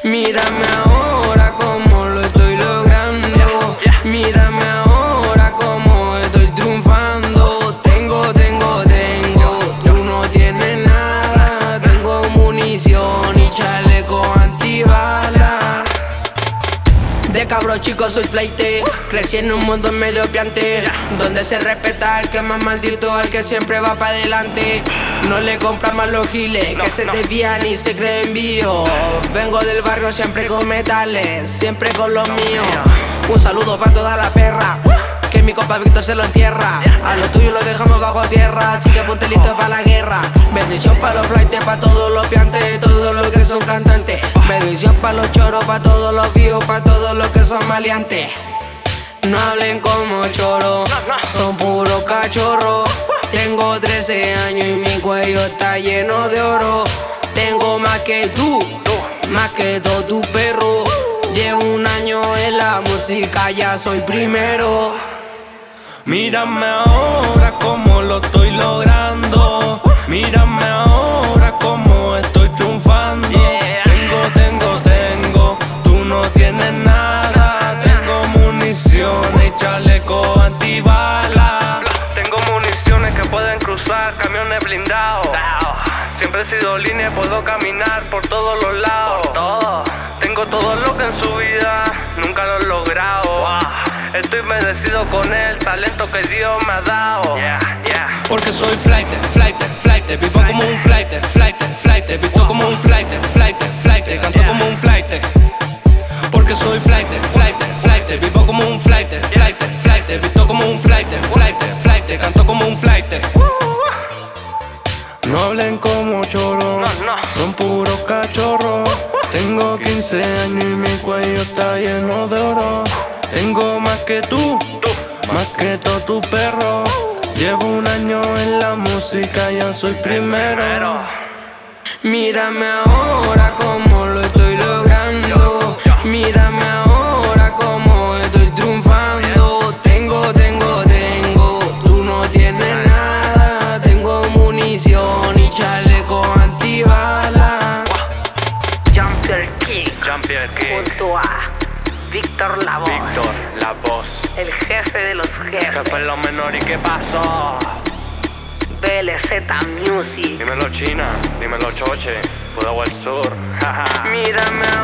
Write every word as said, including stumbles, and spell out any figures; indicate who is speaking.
Speaker 1: Mírame ahora como lo estoy logrando. Mírame ahora como estoy triunfando. Tengo, tengo, tengo. Tú no tienes nada. Tengo munición y chaleco antibala. De cabro chico soy flaite. Crecí en un mundo medio piante, donde se respeta al que más maldito, al que siempre va para adelante. No le compran más los giles que se desvían y se creen vivos. Vengo del barrio siempre con metales, siempre con los míos. Un saludo para toda la perra, que mi compa Víctor se lo entierra. A los tuyos los dejamos bajo tierra, así que ponte listo para la guerra. Bendición para los flightes, para todos los piantes, todos los que son cantantes. Bendición para los choros, para todos los vivos, para todos los que son maleantes. No hablen como choros, son puros cachorros. Tengo trece años y mi cuello está lleno de oro. Tengo más que tú, más que todo tu perro. Llevo un año en la música, ya soy primero.
Speaker 2: Mírame ahora como lo estoy logrando. Mírame ahora como estoy triunfando. Tengo, tengo, tengo, tú no tienes nada. Tengo municiones y chaleco antibala. Tengo municiones que pueden cruzar camiones blindados. Siempre he sido línea y puedo caminar por todos los lados. Tengo todo lo que en su vida nunca lo he logrado. Estoy bendecido con el talento que Dios me ha dado. Yeah, yeah. Porque soy flight, flight, flight. Vivo como un flight, flight, flight. Visto como un flight, flight, flight. Canto como un flight. Porque soy flight, flight, flight. Vivo como un flight, flight, flight. Visto como un flight, flight, flight. Canto como un flight. No hablen como choros, son puros cachorros. Tengo quince años y mi cuello está lleno de oro. Tengo más que tú, más que todo tu perro. Llevo un año en la música, ya soy primero.
Speaker 1: Mírame ahora como lo estoy logrando. Mírame ahora como estoy triunfando. Tengo, tengo, tengo, tú no tienes nada. Tengo munición y chaleco antibala.
Speaker 3: Jean-Pierre King,
Speaker 2: Jean-Pierre King,
Speaker 3: junto a Víctor La Voz,
Speaker 2: Víctor La Voz,
Speaker 3: el jefe de los jefes.
Speaker 2: jefe en lo menor. ¿Y qué pasó?
Speaker 3: B L Z Music.
Speaker 2: Dímelo China, dímelo Choche, Pudahuel Sur.
Speaker 1: Mírame